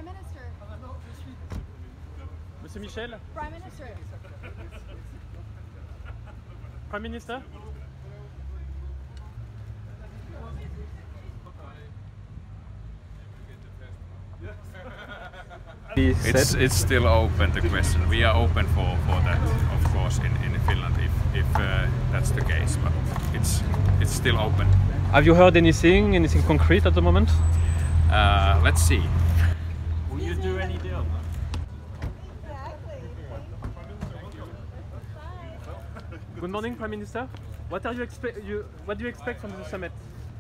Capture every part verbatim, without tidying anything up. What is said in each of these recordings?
Prime Minister. Monsieur Michel? Prime Minister. Prime Minister? It's it's still open, the question. We are open for, for that, of course, in, in Finland if, if uh, that's the case, but it's it's still open. Have you heard anything, anything concrete at the moment? Uh, let's see. Will you do any deal? Good morning, Prime Minister. What are you expect? You what do you expect from the summit?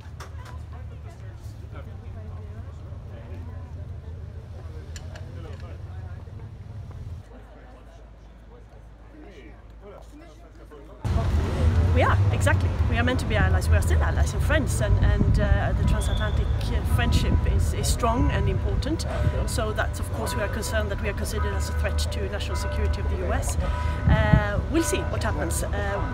We are, exactly. We are meant to be allies. We are still allies and friends, and, and uh, the transatlantic uh, friendship is, is strong and important. So that's, of course, we are concerned that we are considered as a threat to national security of the U S. Uh, we'll see what happens. Uh,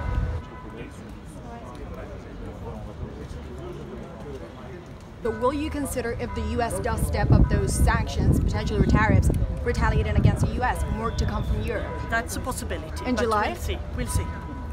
But will you consider, if the U S does step up those sanctions, potentially tariffs, retaliating against the U S, more to come from Europe? that's a possibility. In but July? We'll see. We'll see.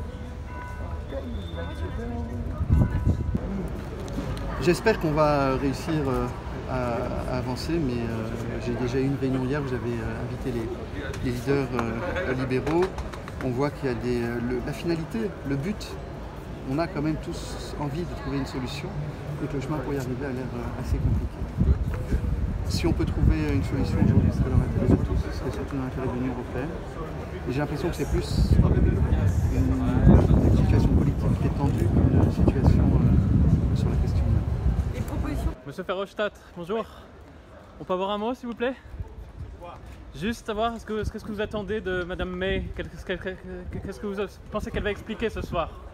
J'espère qu'on va réussir à, à avancer, mais euh, j'ai déjà eu une réunion hier où j'avais invité les, les leaders euh, libéraux. On voit qu'il y a des, le, la finalité, le but. On a quand même tous envie de trouver une solution et que le chemin pour y arriver a l'air assez compliqué. Si on peut trouver une solution aujourd'hui, ce serait dans l'intérêt de tous, ce serait surtout dans l'intérêt de l'Union européenne. Et j'ai l'impression que c'est plus une, une situation politique qui est tendue qu'une situation euh, sur la question. Monsieur Verhofstadt, bonjour. On peut avoir un mot, s'il vous plaît? Juste savoir, est-ce que, est-ce que vous attendez de Madame May? Qu'est-ce que vous pensez qu'elle va expliquer ce soir?